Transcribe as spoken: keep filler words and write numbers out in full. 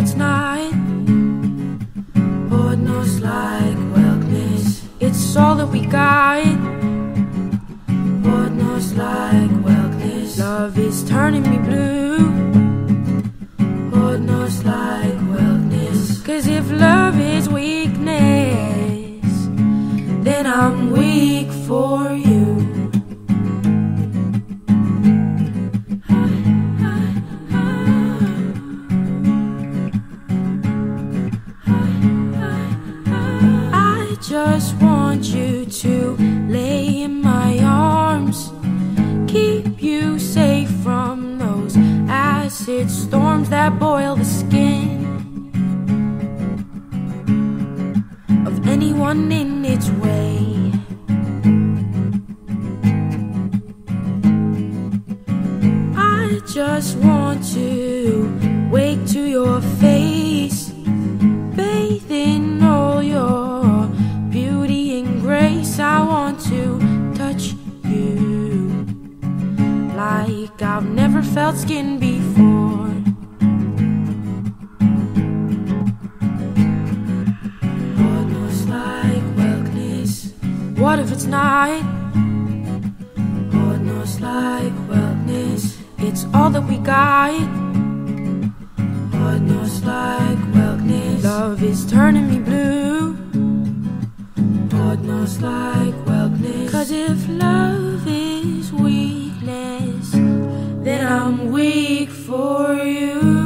it's not? Hodnes, laik, kwelnes, it's all that we got. Hodnes, laik, kwelnes, love is turning me blue. Hodnes, laik, kwelnes, cause if love is weakness, then I'm weak for you. Just want you to lay in my arms, keep you safe from those acid storms that boil the skin of anyone in its way. I just want to wake to your face, bathe in all your I want to touch you like I've never felt skin before. Hodnes, laik, kwelnes, what if it's not? Hodnes, laik, kwelnes, it's all that we got. Hodnes, laik, kwelnes, love is turning me blue. Hodnes, laik, kwelnes, cause if love is weakness, then I'm weak for you.